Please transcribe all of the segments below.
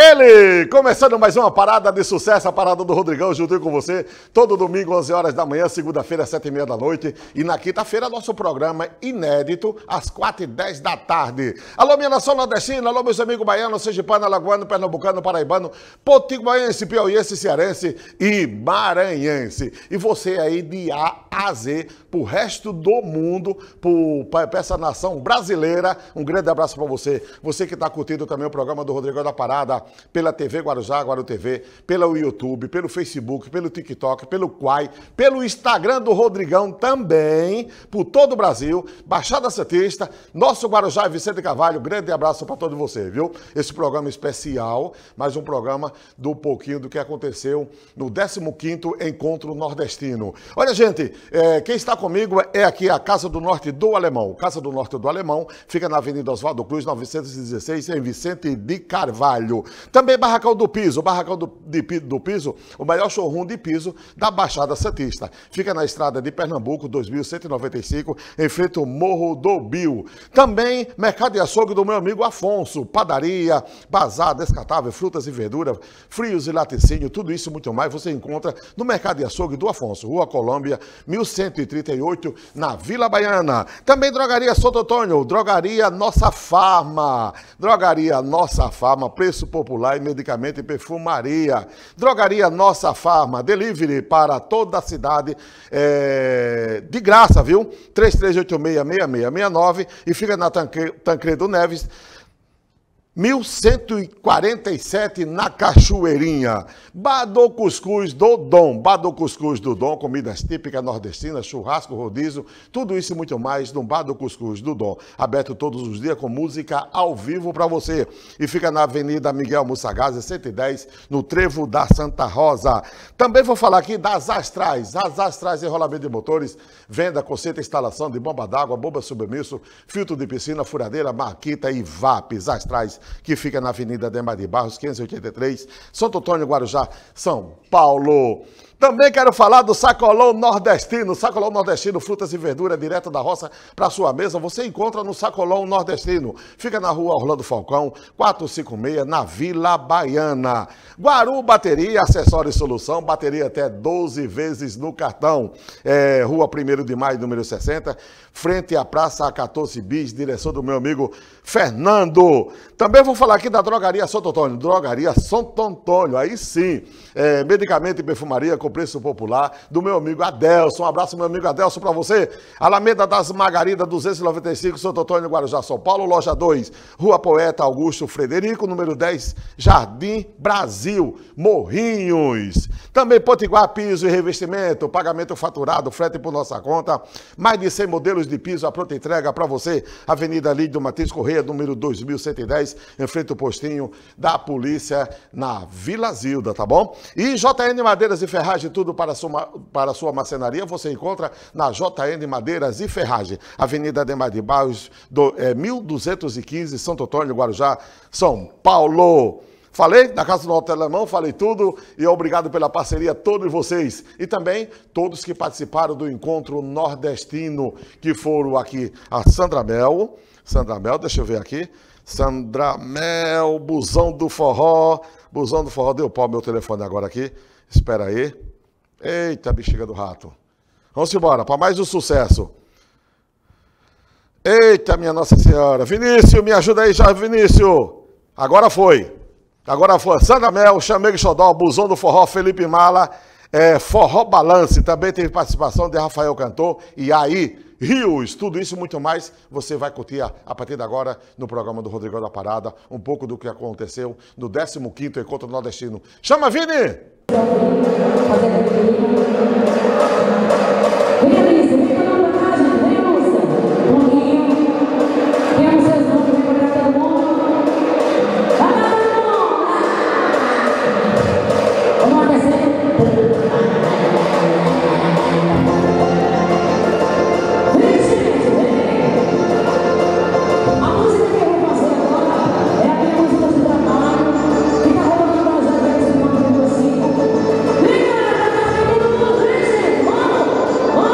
Ele, começando mais uma parada de sucesso, a parada do Rodrigão, junto com você, todo domingo, 11 horas da manhã, segunda-feira, 7h30 da noite, e na quinta-feira, nosso programa inédito, às 4h10 da tarde. Alô, minha nação nordestina, alô, meus amigos baianos, sergipano, alagoano, pernambucano, paraibano, potiguaense, piauiense, cearense e maranhense. E você aí de A a Z, pro resto do mundo, pra essa nação brasileira, um grande abraço pra você. Você que tá curtindo também o programa do Rodrigão da Parada, pela TV Guarujá, Guaru TV, pelo YouTube, pelo Facebook, pelo TikTok, pelo Quai, pelo Instagram do Rodrigão também, por todo o Brasil, Baixada Santista, nosso Guarujá e Vicente Carvalho, grande abraço para todos vocês, viu? Esse programa especial, mais um programa do pouquinho do que aconteceu no 15º Encontro Nordestino. Olha, gente, quem está comigo é aqui a Casa do Norte do Alemão. Casa do Norte do Alemão fica na Avenida Oswaldo Cruz, 916, em Vicente de Carvalho. Também Barracão do Piso, do Piso, o maior showroom de piso da Baixada Santista. Fica na estrada de Pernambuco, 2195, em frente ao Morro do Bio. Também Mercado e Açougue do meu amigo Afonso, padaria, bazar, descartável, frutas e verduras, frios e laticínio, tudo isso e muito mais você encontra no Mercado e Açougue do Afonso, Rua Colômbia, 1138, na Vila Baiana. Também Drogaria Santo Antônio, Drogaria Nossa Farma, preço popular e medicamento e perfumaria. Drogaria Nossa Farma, delivery para toda a cidade, de graça, viu? 3386-6669 e fica na Tancredo Neves, 1147 na Cachoeirinha. Bar do Cuscuz do Dom. Comidas típicas nordestinas, churrasco, rodízio, tudo isso e muito mais no Bar do Cuscuz do Dom. Aberto todos os dias com música ao vivo para você. E fica na Avenida Miguel Mussagazzi, 110, no Trevo da Santa Rosa. Também vou falar aqui das Astrais. As Astrais Enrolamento de Motores, venda, conserto, instalação de bomba d'água, bomba submisso, filtro de piscina, furadeira, marquita e VAPs. Astrais, que fica na Avenida Ademar de Barros, 583, Santo Antônio, Guarujá, São Paulo. Também quero falar do Sacolão Nordestino. Sacolão Nordestino, frutas e verduras direto da roça para sua mesa. Você encontra no Sacolão Nordestino. Fica na Rua Orlando Falcão, 456, na Vila Baiana. Guaru Bateria, acessório e solução. Bateria até 12 vezes no cartão. Rua 1º de Maio, número 60. Frente à Praça 14 Bis, direção do meu amigo Fernando. Também vou falar aqui da Drogaria Santo Antônio. Drogaria Santo Antônio, aí sim. Medicamento e perfumaria com preço popular do meu amigo Adelson. Um abraço, meu amigo Adelson, para você. Alameda das Margaridas, 295, Santo Antônio, Guarujá, São Paulo. Loja 2, Rua Poeta Augusto Frederico, número 10, Jardim Brasil, Morrinhos. Também Potiguar Piso e Revestimento, pagamento faturado, frete por nossa conta. Mais de 100 modelos de piso, a pronta entrega para você. Avenida Lídio Martins Correia, número 2110, em frente ao postinho da polícia na Vila Zilda, tá bom? E JN Madeiras e Ferragem, tudo para a sua marcenaria, você encontra na JN Madeiras e Ferragem, Avenida Ademar de Barros, 1215, Santo Antônio, Guarujá, São Paulo. Falei da Casa do Norte Alemão, falei tudo e obrigado pela parceria a todos vocês. E também todos que participaram do Encontro Nordestino, que foram aqui a Sandra Mel, deixa eu ver aqui, Sandra Mel, Busão do Forró, deu pau meu telefone agora aqui, espera aí. Eita, bexiga do rato. Vamos embora, para mais um sucesso. Eita, minha Nossa Senhora. Vinícius, me ajuda aí já, Vinícius. Agora foi. Sandra Mel, Chamego Xodó, Busão do Forró, Felipe Mala, Forró Balance. Também teve participação de Rafael Cantor. E aí, Rios, tudo isso e muito mais, você vai curtir a partir de agora no programa do Rodrigão da Parada, um pouco do que aconteceu no 15º Encontro Nordestino. Chama, Vini! Vamos!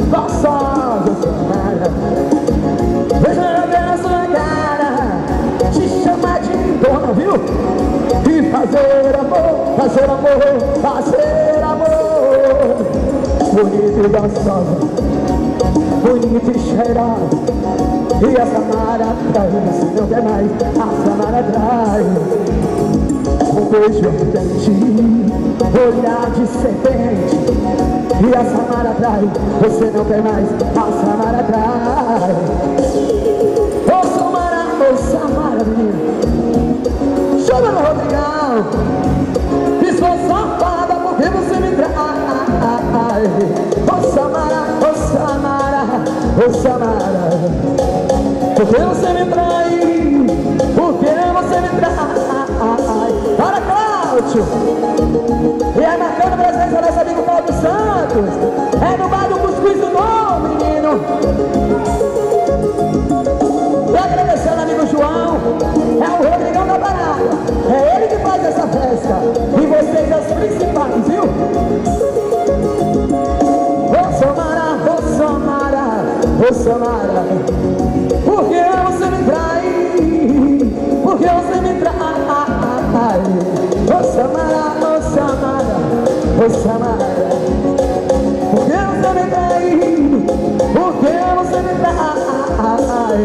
gostosa Samara. Veja bem a sua cara, te chama de dona, viu? E fazer amor, fazer amor, fazer amor. Bonita e gostosa, bonita e cheirosa. E a Samara trai, se não quer mais, a Samara trai. Um beijo ardente, olhar de serpente. E a Samara trai, você não quer mais, a Samara trai. Ô Samara, menina, chama no Rodrigão. Estou safada porque você me trai. Ô Samara, ô Samara, ô Samara, porque você me trai, porque você me trai. Para Cláudio! E aí marcando presença nosso amigo Paulo Santos. É no bar do Cuscuz do Dom, menino. E agradecendo amigo João. É o Rodrigão da Parada. É ele que faz essa festa. E vocês as principais, viu? Ô Samara, ô Samara, ô Samara, por que você me trai? Por que você me trai? Ô Samara, ô Samara, ô Samara, por que você me trai? Por que você me trai?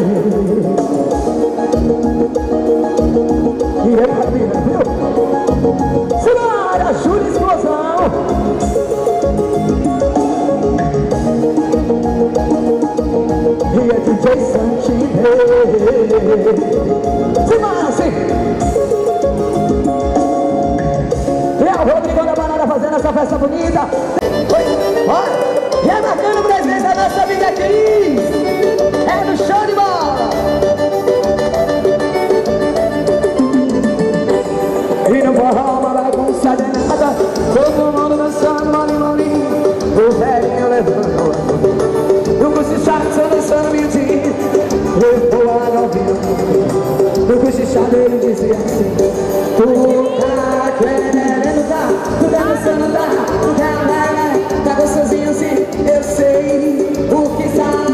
E é família, viu? Senhora, Júlia Explosão. E é DJ Santinho. Se massa! E é o Rodrigo da Banana fazendo essa festa bonita. Olha, e é marcando presença da nossa amiga Cris. É no show de bola. E não forró uma bagunça de nada, todo mundo dançando, mole, mole. O velhinho levando no cochichado, só dançando mentir. Levou a novinha no cochichado, ele dizia assim: tu tá querendo tá, tu tá dançando tá, tu tá gostosinho assim. Eu sei o que sabe.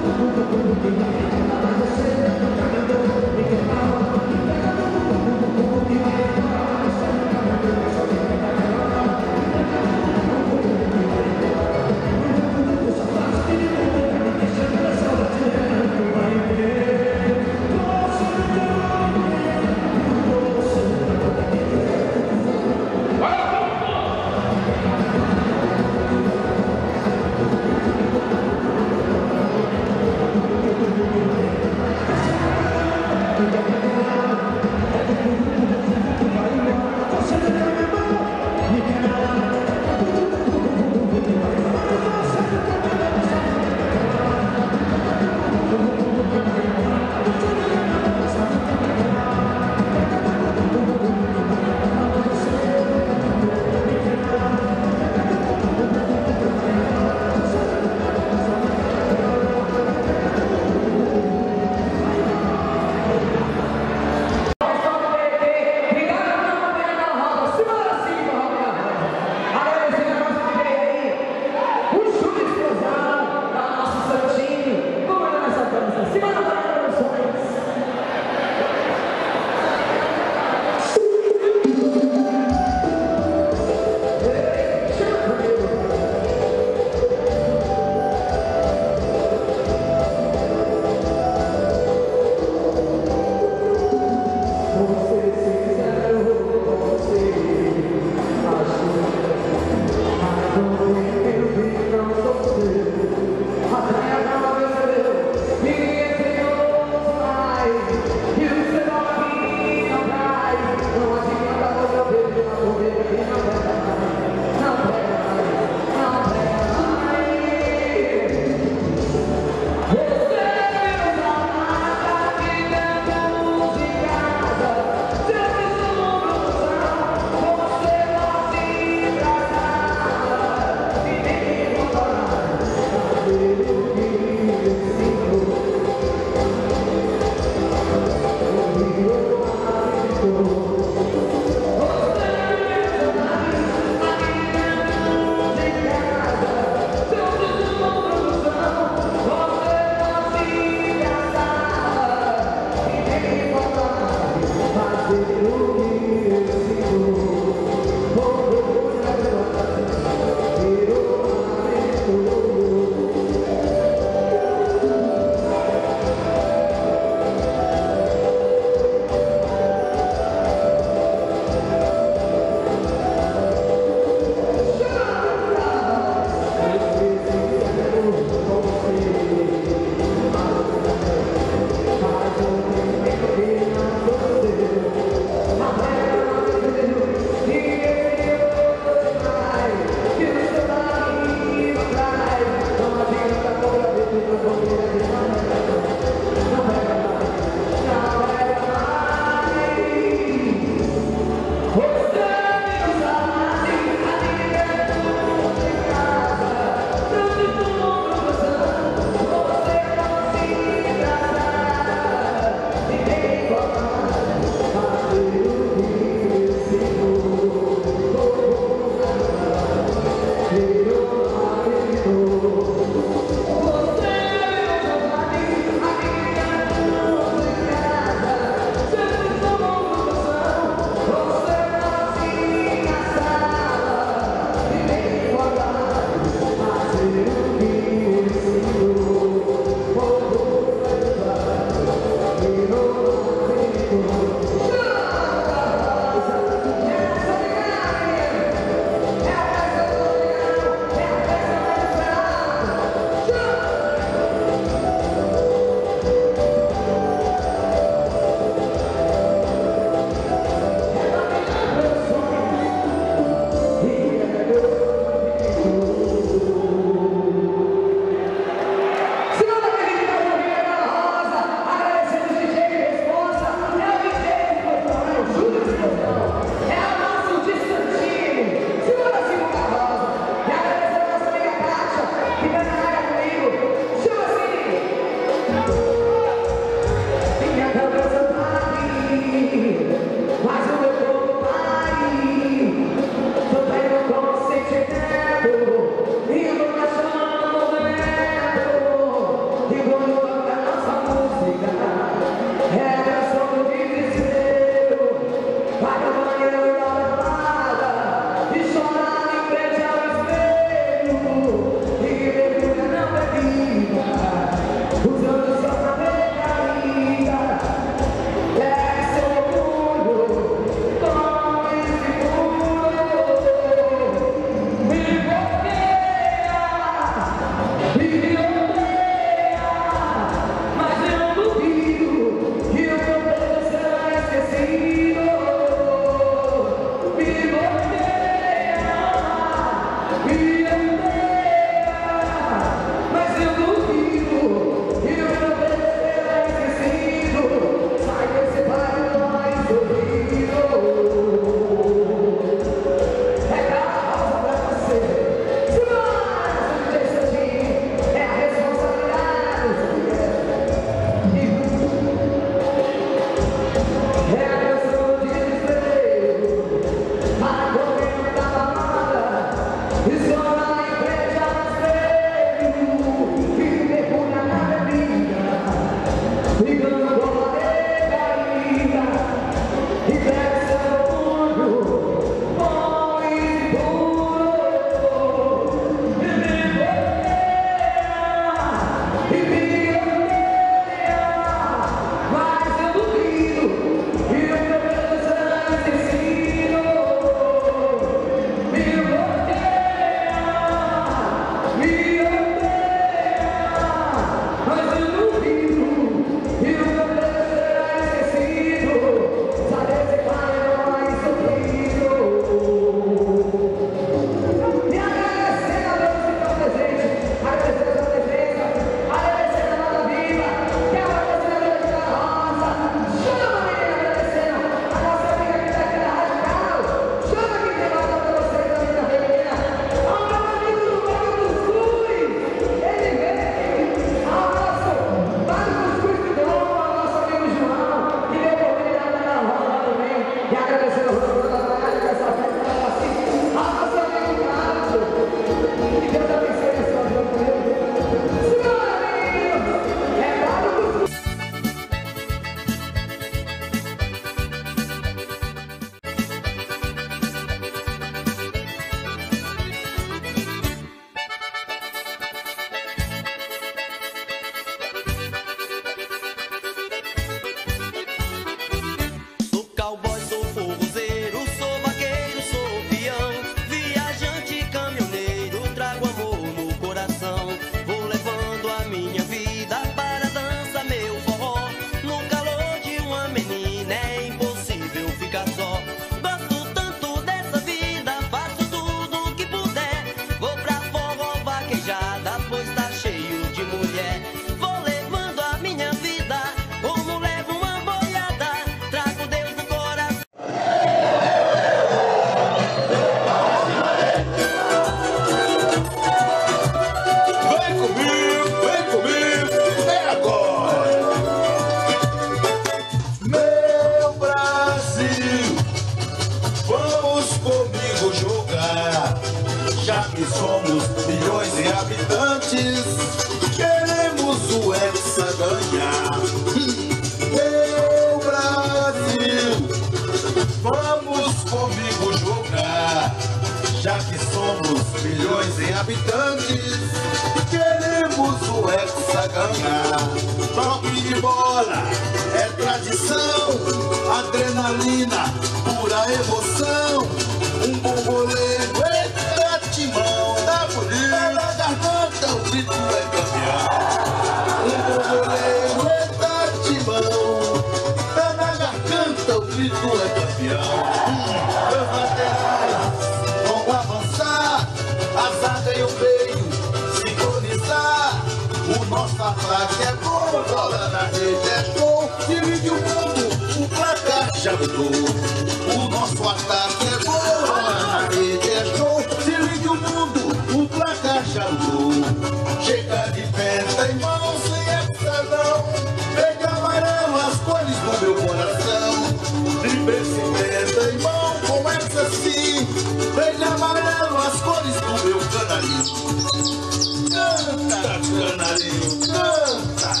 Vamos comigo jogar, já que somos milhões de habitantes, queremos o Hexa ganhar. Meu Brasil, vamos comigo jogar, já que somos milhões de habitantes, queremos o Hexa ganhar. Toque de bola é tradição, adrenalina, pura emoção. Um bomboleiro, eita timão, tá bonito, tá na garganta, o grito é campeão. Um bomboleiro, eita timão, tá na garganta, o grito é campeão. Meus laterais vão avançar, a zaga e o meio sincronizar. O nosso ataque é gol, bola na rede é gol. Divide o mundo, o placar já mudou. O nosso ataque é gol, bola na rede é gol. Divide o mundo, o placar já mudou. Chega de penta em mão, sem hexadão. Verde e amarelo, as cores do meu coração. Drible penta em mão, com hexa sim. Verde e amarelo, as cores do meu canarinho. Canta, canarinho, canta.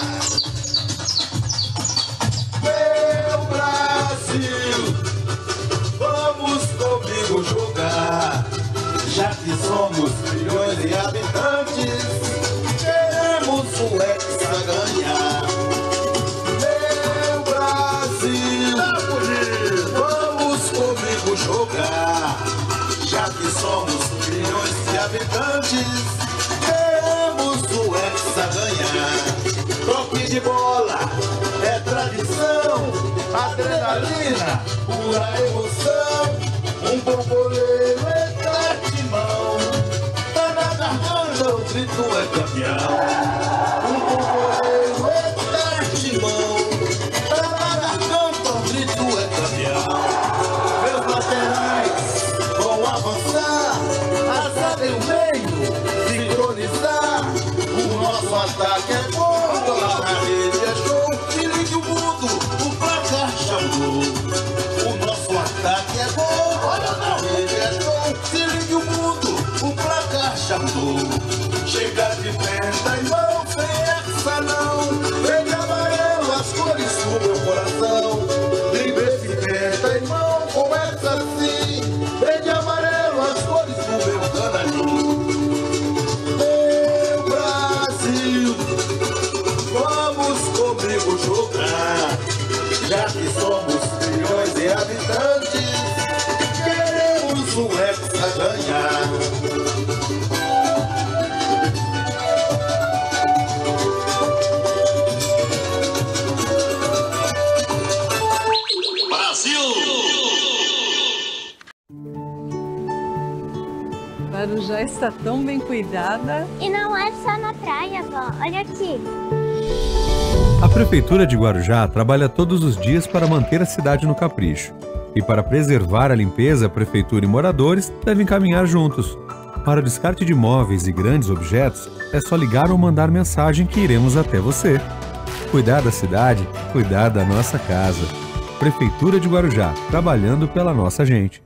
Meu Brasil, vamos comigo jogar, já que somos milhões de habitantes, queremos o Hexa ganhar. Meu Brasil, vamos comigo jogar, já que somos milhões de habitantes, queremos o Hexa ganhar. Toque de bola é tradição, adrenalina, pura emoção. Um bomboleiro é timão, tá na garganta, o grito é campeão. Um bomboleiro é timão, tá na garganta, o grito é campeão. Meus laterais vão avançar, a zaga e o meio sincronizar. O nosso ataque é gol, bola na rede é show. Se ligue o mundo, o placar já mudou. O nosso ataque é gol, bola na rede é show. Se ligue o mundo, o placar já mudou. Chega de penta em mão, sem hexa não. Verde e amarelo, as cores do meu coração. Drible se penta em mão, com hexa sim. Verde e amarelo, as cores do meu canarinho. Meu Brasil, vamos comigo jogar, já que somos milhões de habitantes, queremos o Hexa ganhar. Brasil! Guarujá está tão bem cuidada. E não é só na praia, vó. Olha aqui. A Prefeitura de Guarujá trabalha todos os dias para manter a cidade no capricho. E para preservar a limpeza, a Prefeitura e moradores devem caminhar juntos. Para o descarte de móveis e grandes objetos, é só ligar ou mandar mensagem que iremos até você. Cuidar da cidade, cuidar da nossa casa. Prefeitura de Guarujá, trabalhando pela nossa gente.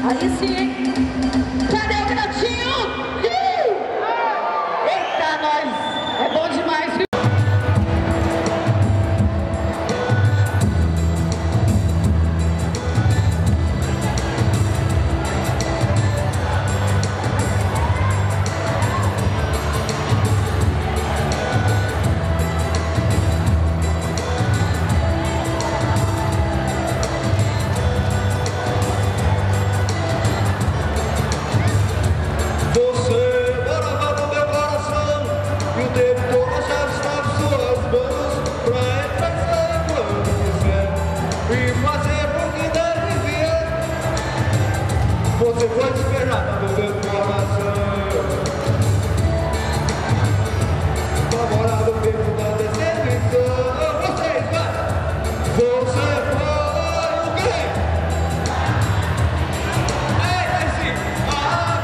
Aí sim, hein? Cadê o Grandinho? Eita, nós! É bom demais, viu? Você foi esperada no meu coração. Namorado mesmo da decepção. Vocês, vai! Você foi o quê? É esse a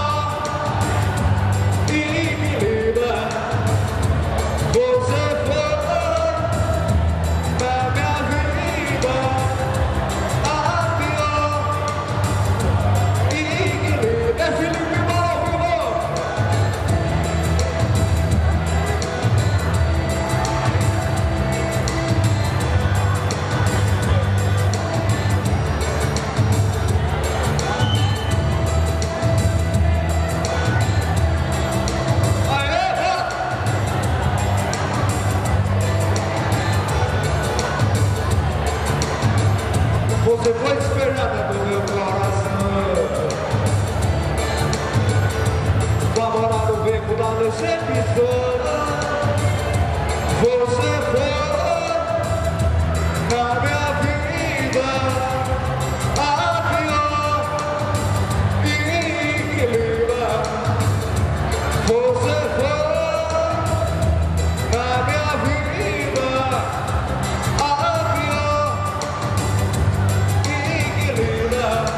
pior inimiga. Você foi na minha vida a pior. É Felipe Maravilhoso! Aê, vai! Você foi esperada do meu coração. Favorar o beco da decepção. Você foi na minha vida a pior inimiga. Você foi na minha vida a pior inimiga.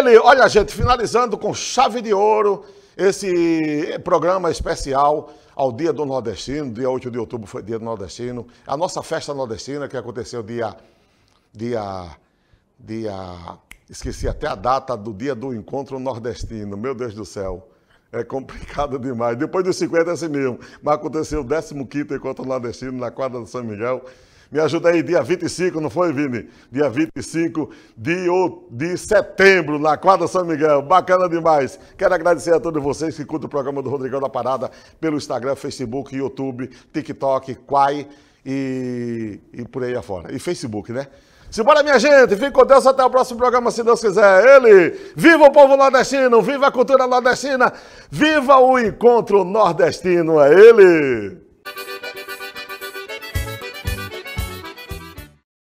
ele, olha gente, finalizando com chave de ouro esse programa especial ao Dia do Nordestino, dia 8 de outubro foi Dia do Nordestino, a nossa festa nordestina que aconteceu esqueci até a data do dia do encontro nordestino, meu Deus do céu, é complicado demais, depois dos 50 é assim mesmo, mas aconteceu o 15º encontro nordestino na quadra do São Miguel. Me ajuda aí, dia 25, não foi, Vini? Dia 25 de setembro, na quadra São Miguel. Bacana demais. Quero agradecer a todos vocês que curtem o programa do Rodrigão da Parada pelo Instagram, Facebook, YouTube, TikTok, Quai e por aí afora. E Facebook, né? Simbora, minha gente. Fique com Deus. Até o próximo programa, se Deus quiser. Ele, viva o povo nordestino, viva a cultura nordestina, viva o encontro nordestino. É ele.